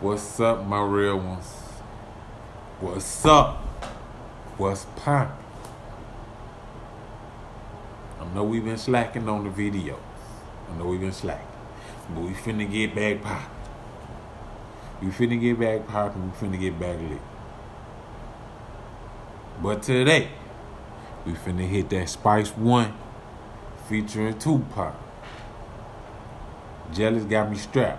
What's up, my real ones? What's up? What's poppin'? I know we've been slacking on the videos. But we finna get back poppin'. We finna get back lit. But today, we finna hit that Spice One featuring Tupac. Jealous got me strapped.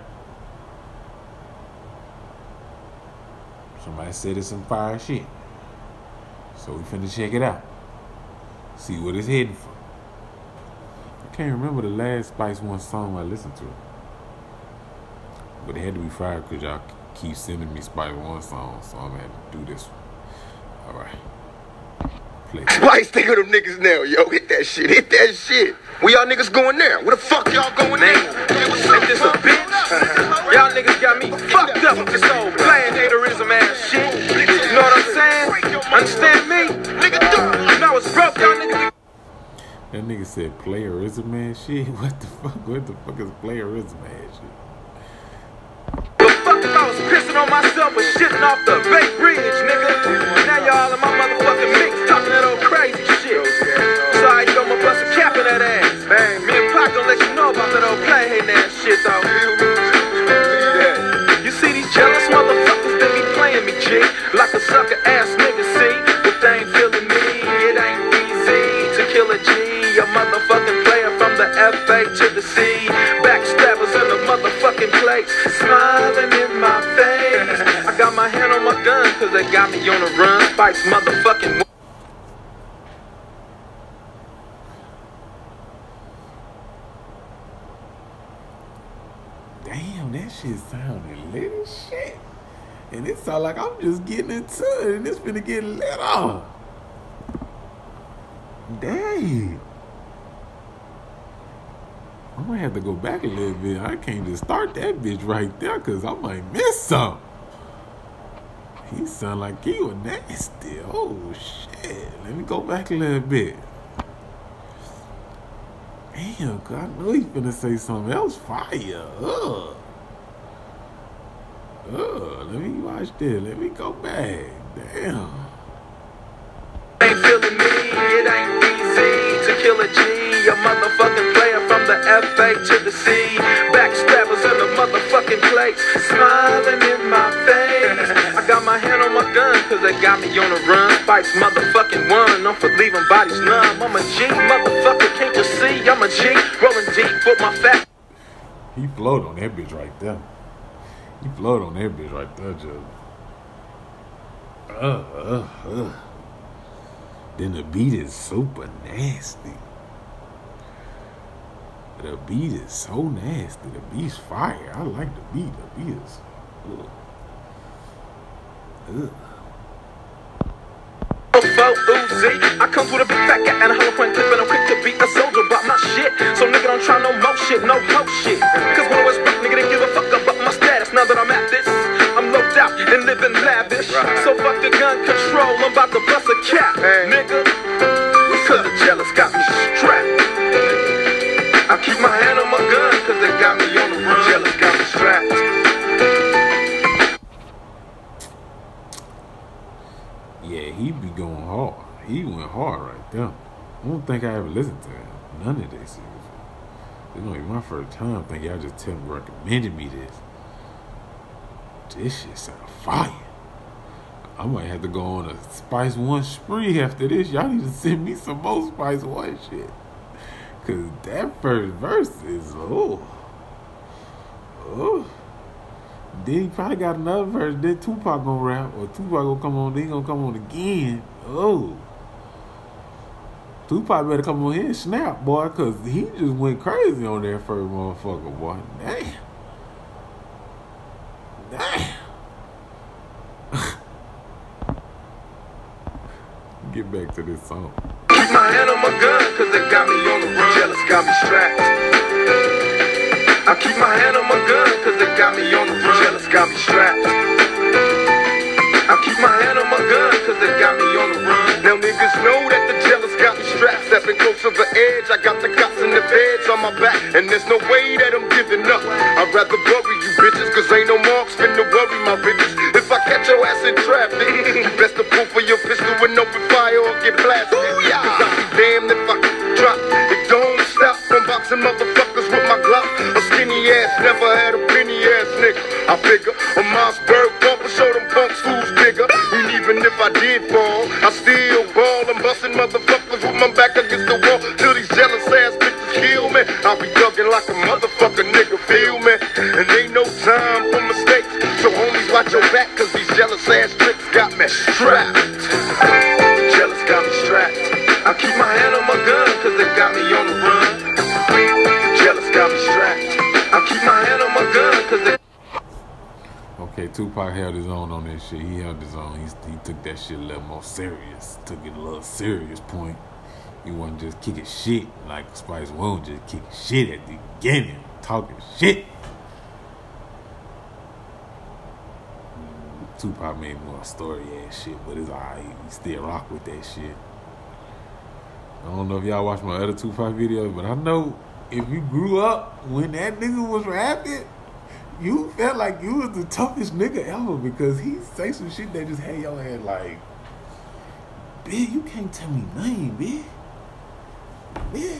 Somebody said it's some fire shit. So we finna check it out. See what it's heading for. I can't remember the last Spice One song I listened to. But it had to be fire because y'all keep sending me Spice One songs. So I'm gonna have to do this one. Alright. Play. Spice, think of them niggas now, yo. Hit that shit. Where y'all niggas going now? Where the fuck y'all going now? Hey, what's up, this a bitch? Y'all niggas got me fucked up with this old playing haterism ass shit. You know what I'm saying? Understand me? Nigga, you know it's broke, y'all niggas. That nigga said playerism ass shit? What the fuck is playerism ass shit? But fuck if I was pissing on myself and shitting off the Bay Bridge, nigga. Now y'all in my motherfucking mix talking that old crazy shit. So I throw my bust a cap in that ass. Me and Pac don't let you know about that old play hating ass shit though. You see these jealous motherfuckers that be playing me, G, like a sucker ass nigga, see? But they ain't feeling me, it ain't easy to kill a G. A motherfucking player from the FA to the C. Backstabbers in the motherfucking place, smiling in my face. I got my hand on my gun cause they got me on the run. Spice motherfucking. Damn, that shit sounded lit as shit. And it sound like I'm just getting into it and it's finna get lit off. Dang. I might have to go back a little bit. I can't just start that bitch right there because I might miss something. He sound like he was nasty. Oh, shit. Let me go back a little bit. Damn, cause I know he's finna say something else fire. Let me watch this. Let me go back. Damn. Ain't feeling me, it ain't easy to kill a G. A motherfucking player from the FA to the C. Backstabbers in the motherfucking place, smiling in my face. I got my hand on my gun cause they got me on the run. Spice motherfucking one, I'm for leaving bodies numb. I'm a G, motherfucker, can't you see? I'm a G, rolling deep with my fat. He flowed on that bitch right there. Joe. Then the beat is super nasty. The beat is so nasty. The beat's fire. I like the beat. The beat is. Uzi. I come with a big fat cat and a hollow point clip and I'm quick to be a soldier about my shit. So nigga don't try no more shit, no hoe shit. Cause when I was broke, nigga didn't give a fuck about my status. Now that I'm at this, I'm locked out and living lavish. So fuck the gun control, I'm about to bust a cap, nigga. Cause the jealous got me strapped. I keep my hand on my gun cause they got me on the run. Jealous got me strapped. Yeah, he be going hard. He went hard right there. I don't think I ever listened to him. None of this. It's gonna be my first time. I think y'all just recommended me this. This shit sound fire. I might have to go on a Spice One spree after this. Y'all need to send me some more Spice One shit. Cause that first verse is Then he probably got another verse. Then Tupac gonna rap, or Tupac gonna come on. Then he gonna come on again. Tupac better come on here and snap, boy, cause he just went crazy on that first motherfucker, boy. Damn. Get back to this song. Keep my hand on my gun cause they got me on the run. Jealous got me strapped. I keep my hand on my gun cause they got me on the run. Jealous got me strapped. I keep my hand on my gun cause they got me on the run. Now niggas know that the jealous got me strapped. Stepping close to the edge, I got the cops and the feds on my back. And there's no way that I'm giving up. I'd rather bury you bitches cause cause ain't no marks finna worry my business. If I catch your ass in traffic, you best to pull for your pistol and open fire or get blasted. Cause I'll be damned if I drop. It don't stop from boxing motherfuckers with my Glock. A skinny ass never had a penny ass nigga. I figure a Mossberg bumper show them punks who's bigger. And even if I did fall, I still ball. I'm busting motherfuckers with my back against the wall till these jealous ass bitches kill me. I'll be thugging like a motherfucker nigga, feel me? And ain't no time for mistakes. So homies watch your back cause these jealous ass tricks got me strapped. The jealous got me strapped. I keep my hand on my gun cause they got me on the run. The jealous got me strapped. I keep my hand on my gun cause they... Okay, Tupac held his own on that shit. He held his own. He took that shit a little more serious. Took it a little serious point. He wasn't just kicking shit like Spice One, just kicking shit at the beginning, talking shit. Tupac made more story ass shit, but it's alright. He still rock with that shit. I don't know if y'all watch my other Tupac videos, but I know if you grew up when that nigga was rapping, you felt like you was the toughest nigga ever because he say some shit that just had your head like, bitch, you can't tell me nothing, bitch. Bitch.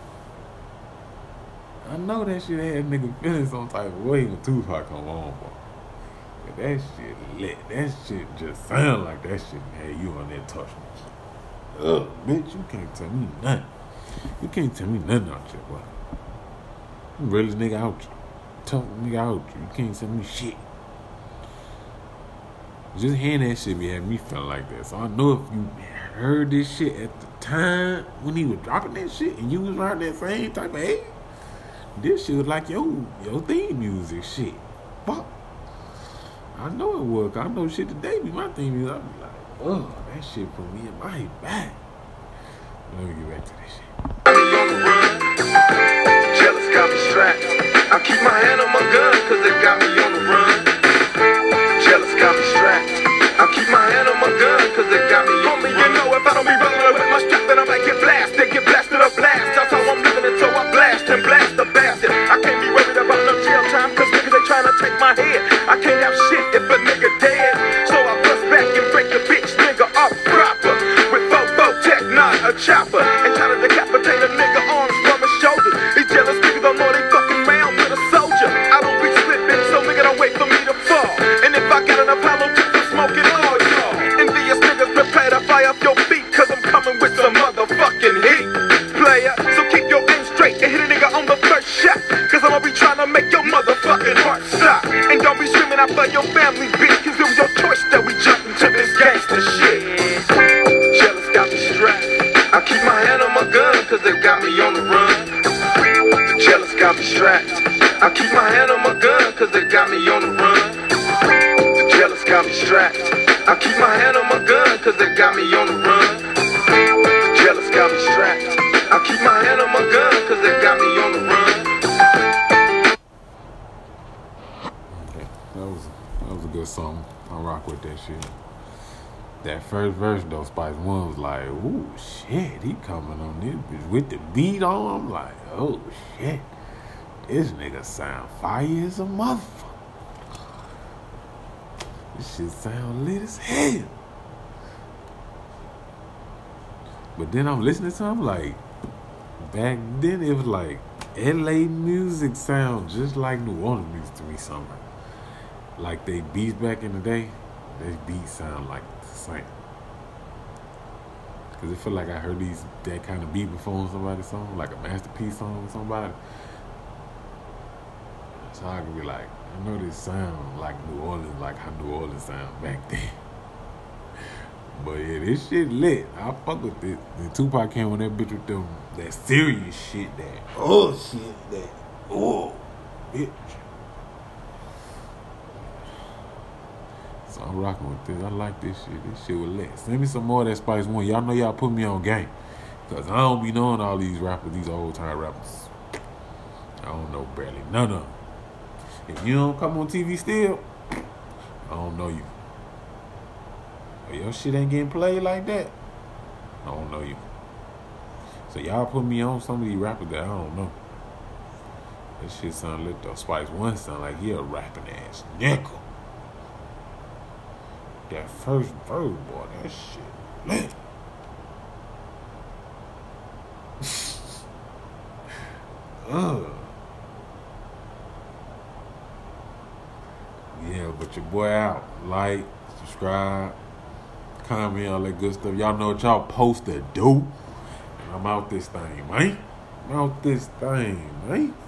I know that shit had nigga feeling some type of way when Tupac come on, bro. But that shit lit. That shit just sound like that shit had you on that toughness. Ugh, bitch, you can't tell me nothing. You can't tell me nothing out here, boy. You realest nigga out here. Tough nigga out here. You can't tell me shit. Just hearing that shit be having me feeling like that. So I know if you heard this shit at the time when he was dropping that shit and you was around that same type of age, this shit was like your theme music shit. Fuck. I know it was. I know shit today be my theme music. I be like, oh, that shit put me in my back. Let me get back to this shit. On the run. Jealous got me strapped. I keep my hand on my gun cause they got me on the run. Jealous got me strapped. I keep my hand on my gun cause they got me on me. You know if I don't be rolling with my strap then I might get blasted. Get blasted or blast. That's how I'm living until I blast and blast the bastard. I can't be worried about no jail time cause niggas they trying to take my head. I can't have shit if a nigga dead. So I bust back and break the bitch nigga up proper. With Fofo Tech, not a chopper. And try to decapitate a nigga arms from his shoulders. These jealous niggas don't know they fucking round with a soldier. I don't be slipping so nigga don't wait for me to fall. And if I got an Apollo to smoking all y'all. Envious niggas prepare to fire up your feet cause I'm coming with some motherfucking heat. Player, so keep your aim straight and hit a nigga on the first shot. Cause I'ma be trying to make your motherfucking heart stop. And don't be screaming out for your family, bitch, cause it was your choice that we jumped into this gangster shit. Jealous got me strapped. I keep my hand on my gun cause they got me on the run. The jealous got me strapped. I keep my hand on my gun cause they got me on the run. The jealous got me strapped. I keep my hand on my gun cause they got me on the run. The jealous got me strapped. I keep my hand on my gun cause they got me on the run. Okay, that was a good song. I rock with that shit. That first verse though, Spice One was like, ooh shit, he coming on this bitch with the beat on. I'm like, oh shit, this nigga sound fire as a motherfucker. This shit sound lit as hell. But then I'm listening to him like, back then it was like LA music sound just like New Orleans music to me somewhere. Like they beats back in the day, they beats sound like the same. Cause it feel like I heard that kind of beat before on somebody's song, like a masterpiece song or somebody. So I could be like, I know this sound like New Orleans, like how New Orleans sound back then. But yeah, this shit lit. I fuck with it. The Tupac came on that bitch with them, that serious shit, that bitch. So I'm rocking with this. I like this shit. This shit was lit. Send me some more of that Spice One. Y'all know y'all put me on game. Cause I don't be knowing all these rappers, these old time rappers. I don't know barely none of them. If you don't come on TV still, I don't know you. If your shit ain't getting played like that, I don't know you. So y'all put me on some of these rappers that I don't know. That shit sound lit though. Spice One sound like he a rapping ass nickel. That first verse, boy, that shit lit. Yeah, but your boy out. Like, subscribe, comment, all that good stuff. Y'all know what y'all supposed to do. And I'm out this thing, man. I'm out this thing, man.